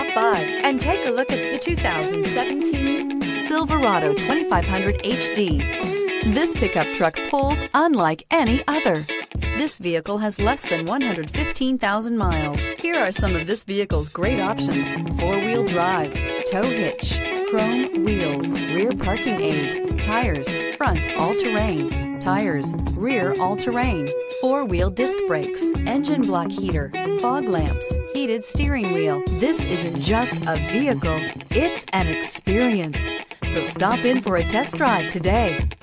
by and take a look at the 2017 Silverado 2500HD. This pickup truck pulls unlike any other. This vehicle has less than 115,000 miles. Here are some of this vehicle's great options: four-wheel drive, tow hitch, chrome wheels, rear parking aid, tires, front all-terrain, tires, rear all-terrain, four-wheel disc brakes, engine block heater, fog lamps, heated steering wheel. This isn't just a vehicle, it's an experience. So stop in for a test drive today.